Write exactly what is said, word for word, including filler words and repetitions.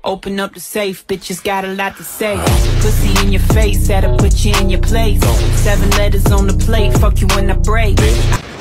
Open up the safe, bitches got a lot to say. Pussy in your face, that'll put you in your place. Seven letters on the plate, fuck you when I break.